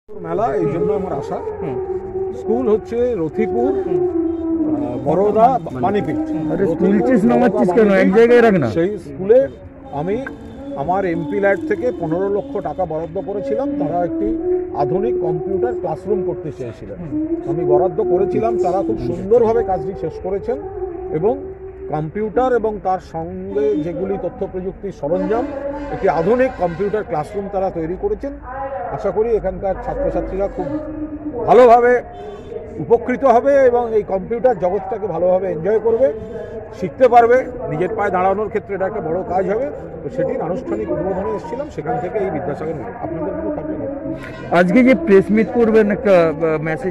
মেলা এই জন্য আমার আশা। স্কুল হচ্ছে রথিপুর, বরোদা, বাণীপীঠ। সেই স্কুলে আমি আমার এমপি ল্যাড থেকে 15 লক্ষ টাকা বরাদ্দ করেছিলাম। তারা একটি আধুনিক কম্পিউটার ক্লাসরুম করতে চেয়েছিলেন, আমি বরাদ্দ করেছিলাম। তারা খুব সুন্দরভাবে কাজটি শেষ করেছেন এবং কম্পিউটার এবং তার সঙ্গে যেগুলি তথ্য প্রযুক্তির সরঞ্জাম, একটি আধুনিক কম্পিউটার ক্লাসরুম তারা তৈরি করেছেন। আশা করি এখানকার ছাত্রছাত্রীরা খুব ভালোভাবে উপকৃত হবে এবং এই কম্পিউটার জগৎটাকে ভালোভাবে এনজয় করবে, শিখতে পারবে। নিজের পায়ে দাঁড়ানোর ক্ষেত্রে এটা একটা বড় কাজ হবে। তো সেটির আনুষ্ঠানিক উদ্বোধনে এসেছিলাম, সেখান থেকে এই বিদ্যাসাগর মেলা। আপনাদের কোনো থাকবে না? আজকে যে প্রেস মিট করবেন, একটা মেসেজ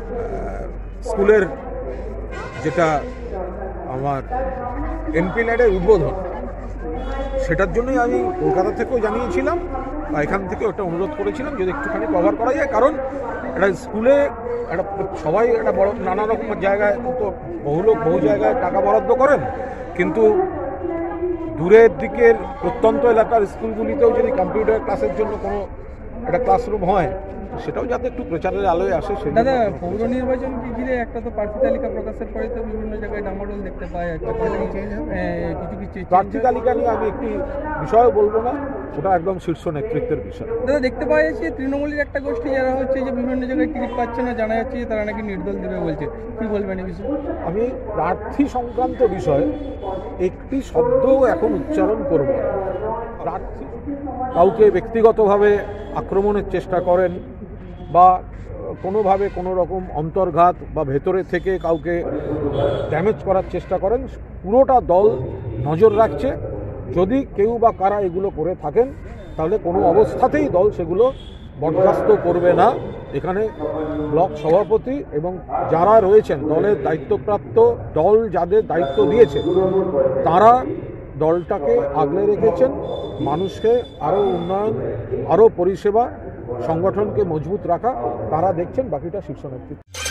স্কুলের যেটা আমার এমপি ল্যাডের উদ্বোধন, সেটার জন্যই আমি কলকাতা থেকেও জানিয়েছিলাম, এখান থেকেও একটা অনুরোধ করেছিলাম যদি একটুখানি কভার করা যায়। কারণ একটা স্কুলে একটা সবাই একটা বড় নানা রকম জায়গায় তো বহু লোক বহু জায়গায় টাকা বরাদ্দ করেন, কিন্তু দূরের দিকের প্রত্যন্ত এলাকার স্কুলগুলিতেও যদি কম্পিউটার ক্লাসের জন্য কোনো একটা ক্লাসরুম হয়, সেটাও যাতে একটু প্রচারের আলোয় আসে। দাদা, পৌর নির্বাচনকে ঘিরে একটা তো প্রার্থী তালিকা প্রকাশের পরে তো বিভিন্ন জায়গায় ডামাডোল দেখতে পাওয়া যাচ্ছে। কিছু প্রার্থী তালিকা নিয়ে আমি একটি বিষয় বলবো না, ওটা একদম শীর্ষ নেতৃত্বের বিষয়। দাদা, দেখতে পাওয়া যাচ্ছে তৃণমূলের একটা গোষ্ঠী যারা হচ্ছে যে বিভিন্ন জায়গায় টিকিট পাচ্ছে না, জানা যাচ্ছে যে তারা নাকি নির্দল দেবে বলছে। কি বলবেন এই বিষয়ে? আমি প্রার্থী সংক্রান্ত বিষয়ে একটি শব্দও এখন উচ্চারণ করব না। প্রার্থী কাউকে ব্যক্তিগতভাবে আক্রমণের চেষ্টা করেন বা কোনোভাবে কোনো রকম অন্তর্ঘাত বা ভেতরে থেকে কাউকে ড্যামেজ করার চেষ্টা করেন, পুরোটা দল নজর রাখছে। যদি কেউ বা কারা এগুলো করে থাকেন, তাহলে কোনো অবস্থাতেই দল সেগুলো বরখাস্ত করবে না। এখানে ব্লক সভাপতি এবং যারা রয়েছেন দলের দায়িত্বপ্রাপ্ত, দল যাদের দায়িত্ব দিয়েছে, তারা দলটাকে আগলে রেখেছেন। মানুষকে আরও উন্নয়ন, আরও পরিষেবা, সংগঠনকে মজবুত রাখা তারা দেখছেন, বাকিটা শীর্ষ নেতৃত্ব।